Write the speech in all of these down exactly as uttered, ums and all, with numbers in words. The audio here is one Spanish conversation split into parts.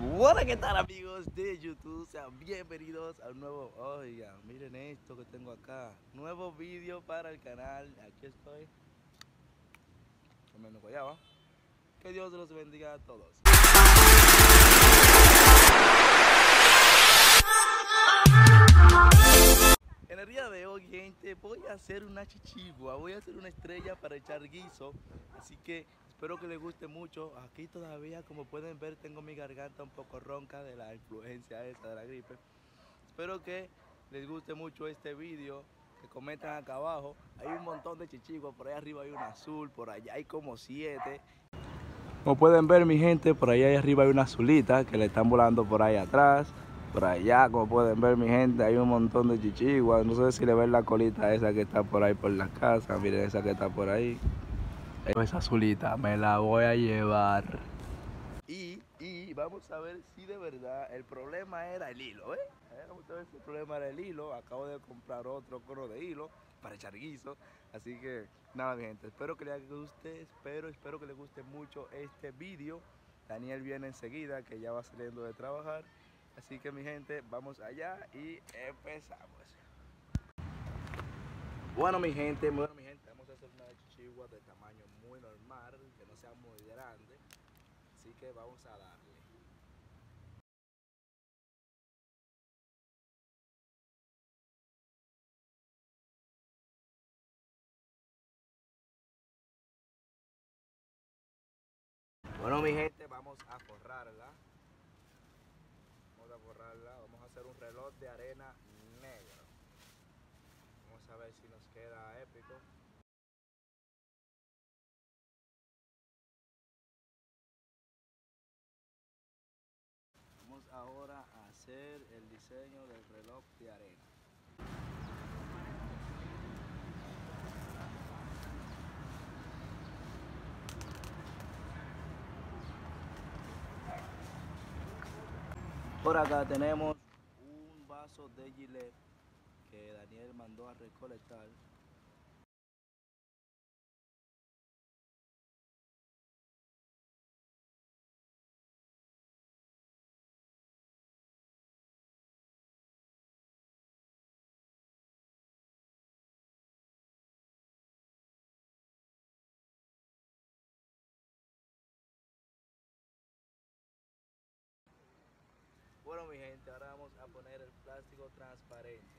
Hola, ¿qué tal amigos de YouTube? Sean bienvenidos a un nuevo, oigan, miren esto que tengo acá, nuevo vídeo para el canal. Aquí estoy, comiendo guayaba. Que Dios los bendiga a todos. En el día de hoy, gente, voy a hacer una chichigua, voy a hacer una estrella para echar guiso, así que espero que les guste mucho. Aquí todavía, como pueden ver, tengo mi garganta un poco ronca de la influencia esa de la gripe. Espero que les guste mucho este vídeo, que comenten acá abajo. Hay un montón de chichiguas, por ahí arriba hay una azul, por allá hay como siete. Como pueden ver, mi gente, por allá arriba hay una azulita que le están volando por ahí atrás. Por allá, como pueden ver, mi gente, hay un montón de chichiguas. No sé si le ven la colita esa que está por ahí por la casa. Miren esa que está por ahí. Esa azulita me la voy a llevar. Y, y vamos a ver si de verdad el problema era el hilo, ¿eh? Vamos a ver si el problema era el hilo. Acabo de comprar otro cono de hilo para echar guiso. Así que, nada, mi gente, espero que les guste, espero, espero que les guste mucho este vídeo. Daniel viene enseguida, que ya va saliendo de trabajar. Así que, mi gente, vamos allá y empezamos. Bueno, mi gente, bueno, mi gente, vamos a hacer una chichigua de tamaño muy normal, que no sea muy grande. Así que vamos a darle. Bueno, mi gente, vamos a forrarla. Vamos a forrarla. Vamos a hacer un reloj de arena negro. Vamos a ver si nos queda épico. Vamos ahora a hacer el diseño del reloj de arena. Por acá tenemos un vaso de Gillette que Daniel mandó a recolectar. Bueno, mi gente, ahora vamos a poner el plástico transparente.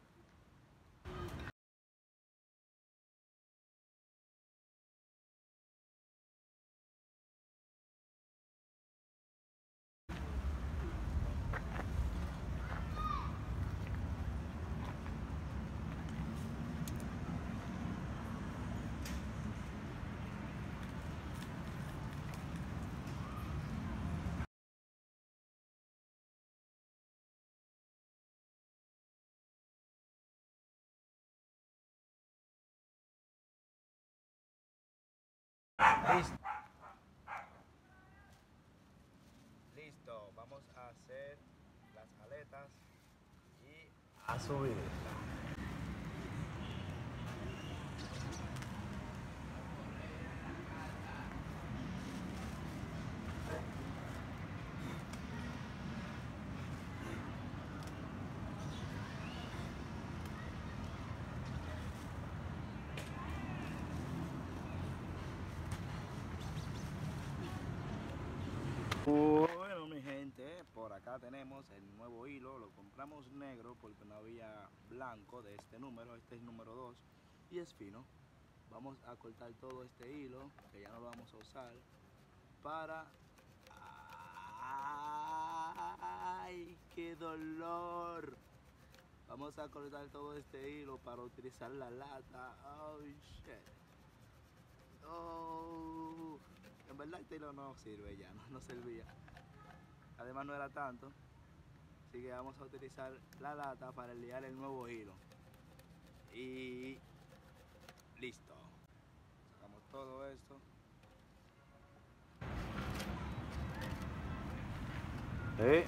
Listo. Listo, vamos a hacer las aletas y a subir. Bueno, mi gente, por acá tenemos el nuevo hilo. Lo compramos negro porque no había blanco de este número. Este es el número dos y es fino. Vamos a cortar todo este hilo, que ya no lo vamos a usar, para... ¡Ay, qué dolor! Vamos a cortar todo este hilo para utilizar la lata. ¡Oh, shit! ¡Oh! En verdad este hilo no sirve ya, no, no servía. Además no era tanto. Así que vamos a utilizar la lata para liar el nuevo hilo. Y... listo. Sacamos todo esto. ¿Eh?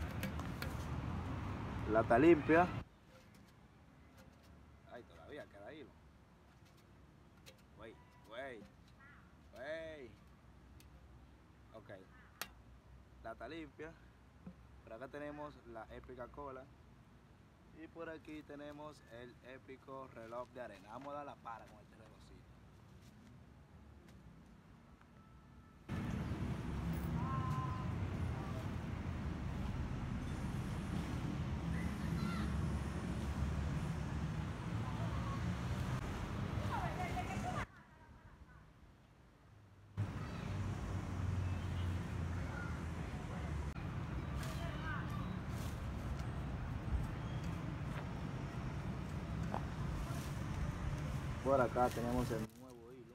Lata limpia. Ay, todavía queda hilo. Wait, wait, wait. Ok. acá está limpia. Por acá tenemos la épica cola. Y por aquí tenemos el épico reloj de arena. Vamos a dar la para con este relojcito. Por acá tenemos el nuevo hilo.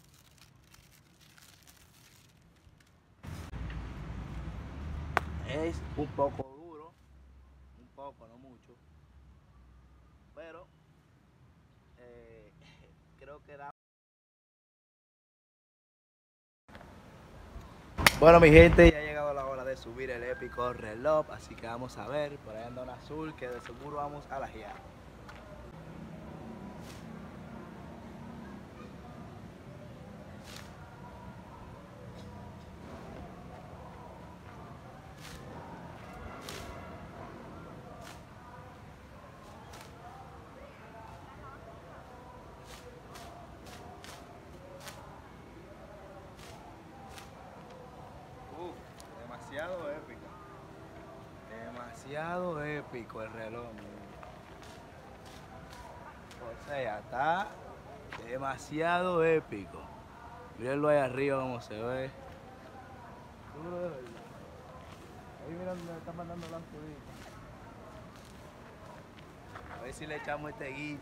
Es un poco duro, un poco, no mucho, pero eh, creo que da. Bueno, mi gente, ya ha llegado la hora de subir el épico reloj, así que vamos a ver. Por ahí anda un azul que de seguro vamos a la giar. Demasiado épico. Demasiado épico el reloj. O sea, está demasiado épico. Mírenlo ahí arriba como se ve. Duro de verdad. Ahí miren donde está mandando la azulita. A ver si le echamos este guiso.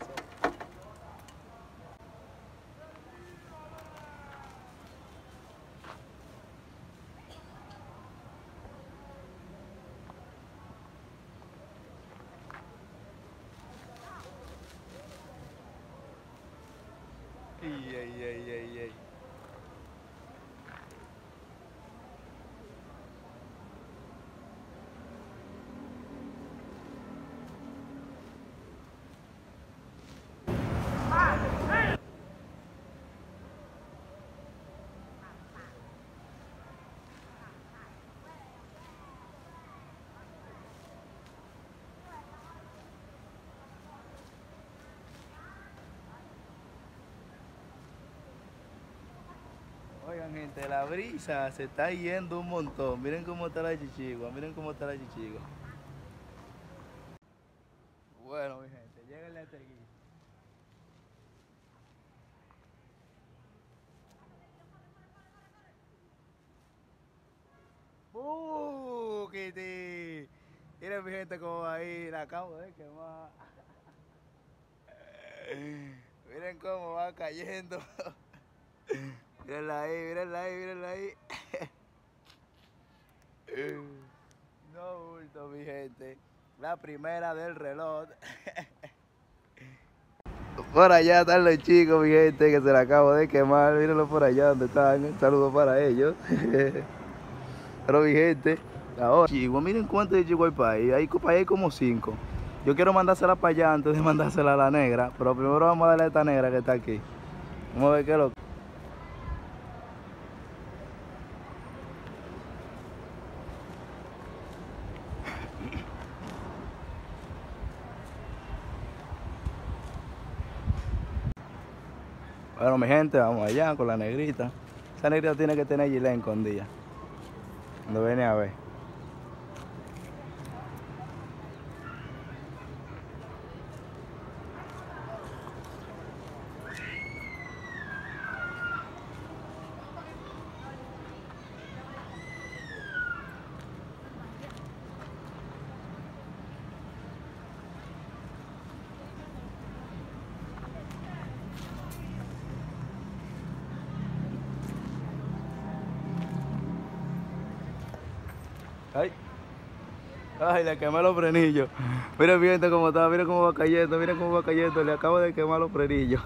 Ey, ey, ey, ey, ey. Oigan, gente, la brisa se está yendo un montón. Miren cómo está la chichigua, miren cómo está la chichigua. Bueno, mi gente, lléguenle a este guiso. ¡Uh! ¡Kitty! Miren, mi gente, cómo va ahí. La acabo de quemar. Miren cómo va cayendo. Mírenla ahí, mírenla ahí, mírenla ahí. No bulto, mi gente. La primera del reloj. Por allá están los chicos, mi gente, que se la acabo de quemar. Mírenlo por allá donde están. Un saludo para ellos. Pero mi gente, ahora, chico, miren cuántos de chico hay para ahí. Hay para ahí como cinco. Yo quiero mandársela para allá antes de mandársela a la negra. Pero primero vamos a darle a esta negra que está aquí. Vamos a ver qué es lo que... Bueno, mi gente, vamos allá con la negrita. Esa negrita tiene que tener gilet escondida. Cuando viene a ver. Ay, ay, le quemé los frenillos. Miren, viendo cómo está, miren cómo va cayendo, miren cómo va cayendo. Le acabo de quemar los frenillos.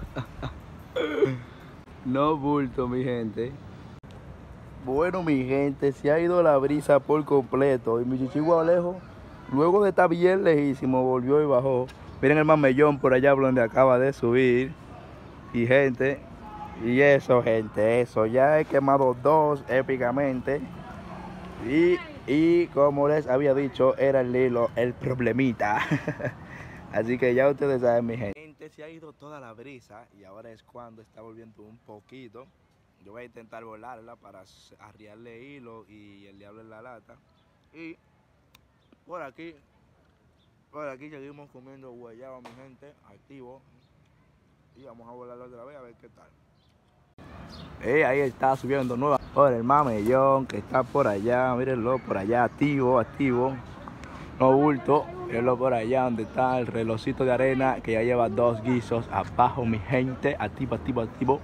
No bulto, mi gente. Bueno, mi gente, se ha ido la brisa por completo. Y mi chichigua lejos, luego de estar bien lejísimo, volvió y bajó. Miren el mamellón por allá por donde acaba de subir. Y gente, y eso, gente, eso. Ya he quemado dos épicamente. Y Y como les había dicho, era el hilo el problemita. Así que ya ustedes saben, mi gente. Se ha ido toda la brisa y ahora es cuando está volviendo un poquito. Yo voy a intentar volarla para arriarle hilo y el diablo en la lata. Y por aquí, por aquí seguimos comiendo guayaba, mi gente, activo. Y vamos a volarlo otra vez a ver qué tal. Eh, ahí está subiendo nueva por el mamellón que está por allá, mírenlo por allá, activo, activo, no bulto, mírenlo por allá donde está el relojcito de arena que ya lleva dos guisos abajo, mi gente, activo, activo, activo.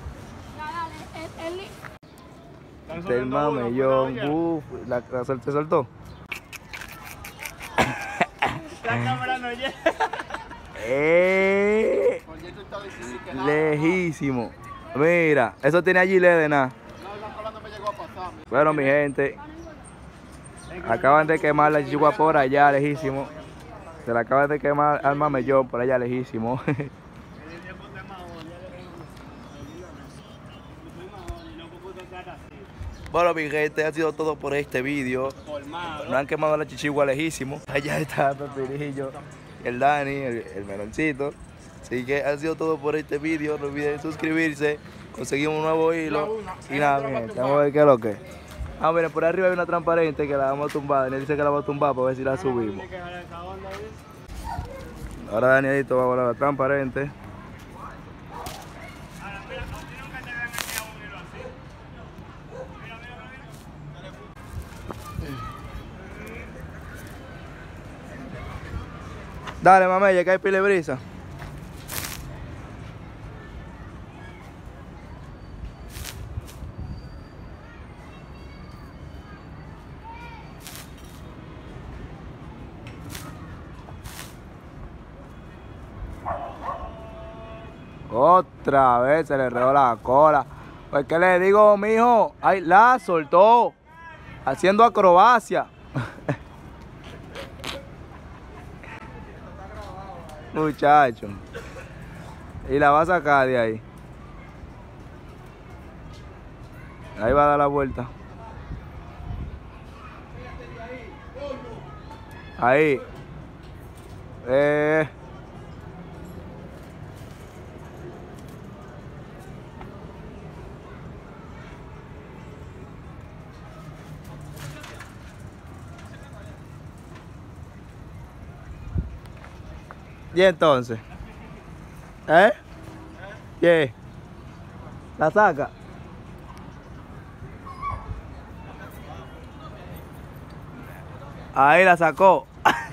Este el mamellón, uff, la, la se soltó. La cámara no llega. Eh, lejísimo. Mira, eso tiene allí de nada. Bueno, mi gente, acaban de quemar la chichigua por allá, lejísimo. Se la acaban de quemar al mamellón por allá, lejísimo. Bueno, mi gente, ha sido todo por este vídeo. No han quemado la chichigua lejísimo. Allá está el Pepinillo, el Dani, el, el meloncito. Así que ha sido todo por este vídeo. No olviden suscribirse. Conseguimos un nuevo hilo. Y nada, mi gente, vamos a ver qué es lo que es. Ah, miren, por arriba hay una transparente que la vamos a tumbar. Daniel dice que la va a tumbar para ver si la subimos. Ahora Danielito va a volar la transparente. Dale, mamella, que hay pile brisa. Otra vez se le enredó la cola. Pues qué le digo, mijo, ay, la soltó. Haciendo acrobacia. Muchacho. Y la va a sacar de ahí. Ahí va a dar la vuelta. Ahí. Eh. Y entonces, ¿eh? ¿Qué? ¿La saca? Ahí la sacó.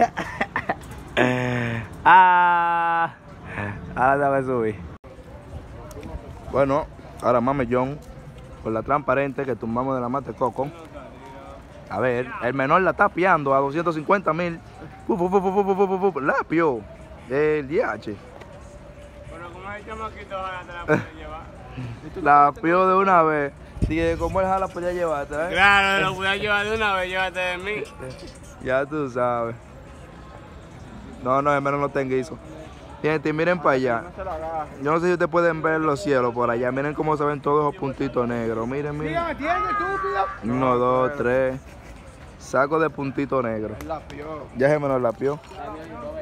Ah, ahora se va a subir. Bueno, ahora mamellón con la transparente que tumbamos de la mate coco. A ver, el menor la está piando a doscientos cincuenta mil. La pió. El D H. Bueno, como es el chamaquito, ahora te la puedes llevar. La pió de una vez. Si como él jala, pues ya llevarte, ¿eh? Claro, lo puedes llevar de una vez, llévate de mí. Ya tú sabes. No, no, el menos no tenga eso. Gente, miren para allá. Yo no sé si ustedes pueden ver los cielos por allá. Miren cómo se ven todos esos puntitos negros. Miren, miren. Uno, dos, tres. Saco de puntito negro. Ya se me nos la pió.